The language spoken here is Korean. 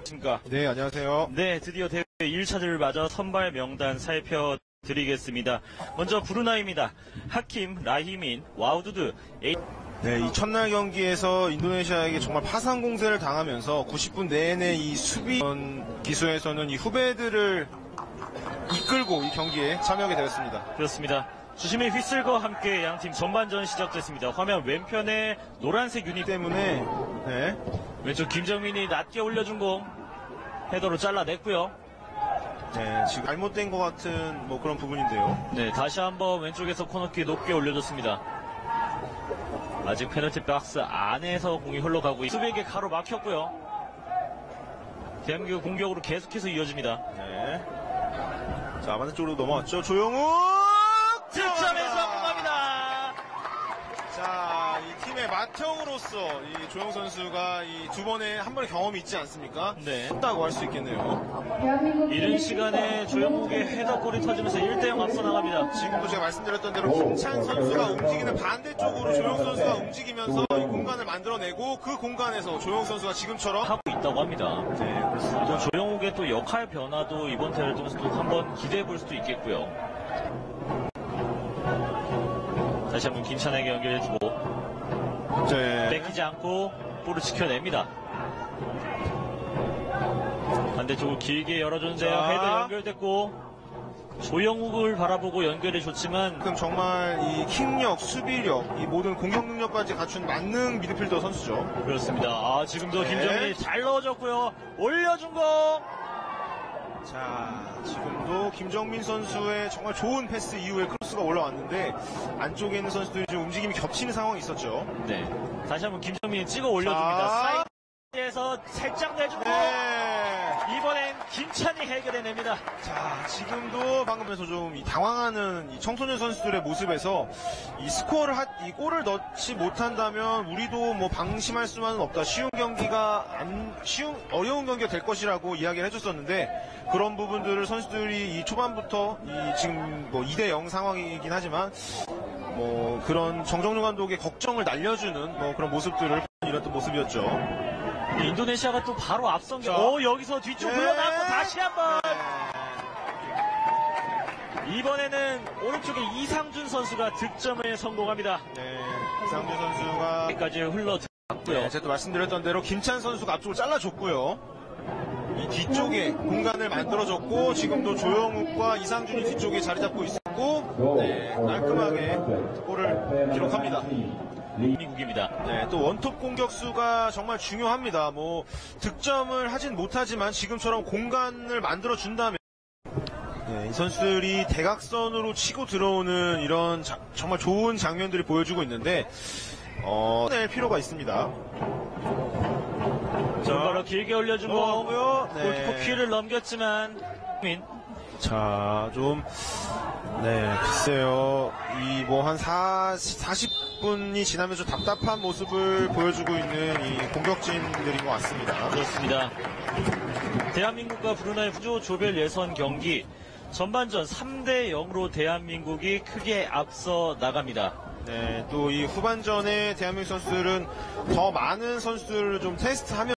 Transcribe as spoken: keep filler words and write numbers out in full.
안녕하십니까. 네, 안녕하세요. 네, 드디어 대회 일 차를 맞아 선발 명단 살펴드리겠습니다. 먼저 브루나이입니다. 하킴, 라히민, 와우두드, 에이... 네, 이 첫날 경기에서 인도네시아에게 정말 파상 공세를 당하면서 구십 분 내내 이 수비 기수에서는 이 후배들을 이끌고 이 경기에 참여하게 되었습니다. 그렇습니다. 주심의 휘슬과 함께 양팀 전반전 시작됐습니다. 화면 왼편에 노란색 유니폼 때문에 네. 왼쪽 김정민이 낮게 올려준 공 헤더로 잘라냈고요. 네, 지금 잘못된 것 같은 뭐 그런 부분인데요. 네, 다시 한번 왼쪽에서 코너킥 높게 올려줬습니다. 아직 페널티 박스 안에서 공이 흘러가고 수비에게 가로막혔고요. 대한민국 공격으로 계속해서 이어집니다. 네. 자, 반대쪽으로 넘어왔죠. 조영욱! 득점에 성공합니다. 자, 이 팀의 맏형으로서 이 조영 선수가 이 두 번에 한 번의 경험이 있지 않습니까? 네. 했다고 할 수 있겠네요. 이른 시간에 조영욱의 헤더골이 터지면서 일 대 영 앞서 나갑니다. 지금도 제가 말씀드렸던 대로 김찬 선수가 움직이는 반대쪽으로 조영 선수가 움직이면서 이 공간을 만들어내고 그 공간에서 조영 선수가 지금처럼 하고 있다고 합니다. 네, 그렇습니다. 또 조영욱의 또 역할 변화도 이번 대회를 통해서 또 한번 기대해 볼 수도 있겠고요. 다시 한번 김찬에게 연결해주고 네. 뺏기지 않고 볼을 지켜냅니다. 반대쪽을 길게 열어줬는데요. 자. 헤더 연결됐고 조영욱을 바라보고 연결해줬지만 그럼 정말 이 킥력, 수비력, 이 모든 공격 능력까지 갖춘 만능 미드필더 선수죠. 그렇습니다. 아, 지금도 네. 김정민이 잘 넣어줬고요. 올려준 공. 자, 지금도 김정민 선수의 정말 좋은 패스 이후에 크로스가 올라왔는데 안쪽에 있는 선수들이 좀 움직임이 겹치는 상황이 있었죠. 네. 다시 한번 김정민이 찍어 올려줍니다. 자. 사이드에서 살짝 내주고 네. 이번엔 김찬이 해결해냅니다. 자, 지금도 방금에서 좀 이 당황하는 이 청소년 선수들의 모습에서 이 스코어를 하, 이 골을 넣지 못한다면 우리도 뭐 방심할 수만은 없다. 쉬운 경기가 안 쉬운 어려운 경기가 될 것이라고 이야기를 해줬었는데 그런 부분들을 선수들이 이 초반부터 이 지금 뭐 이 대 영 상황이긴 하지만 뭐 그런 정정용 감독의 걱정을 날려주는 뭐 그런 모습들을 이뤘던 모습이었죠. 인도네시아가 또 바로 앞선 게, 자. 오, 여기서 뒤쪽 네. 흘러나고 다시 한 번. 네. 이번에는 오른쪽에 이상준 선수가 득점에 성공합니다. 네, 이상준 선수가 여기까지 흘러들어갔고요. 네, 제가 또 말씀드렸던 대로 김찬 선수가 앞쪽을 잘라줬고요. 이 뒤쪽에 공간을 만들어줬고 지금도 조영욱과 이상준이 뒤쪽에 자리 잡고 있었고 네, 깔끔하게 골을 기록합니다. 미국입니다. 네, 또 원톱 공격수가 정말 중요합니다. 뭐 득점을 하진 못하지만 지금처럼 공간을 만들어 준다면 네, 이 선수들이 대각선으로 치고 들어오는 이런 자, 정말 좋은 장면들을 보여주고 있는데 어, 낼 필요가 있습니다. 전바로 길게 올려준 공. 넘어가고요. 네. 골키퍼 키를 넘겼지만 민. 자, 좀, 네, 글쎄요. 이, 뭐, 한 사십 분이 지나면서 답답한 모습을 보여주고 있는 이 공격진들인 것 같습니다. 그렇습니다. 대한민국과 브루나이 후조 조별 예선 경기 전반전 삼 대 영으로 대한민국이 크게 앞서 나갑니다. 네, 또 이 후반전에 대한민국 선수들은 더 많은 선수들을 좀 테스트하면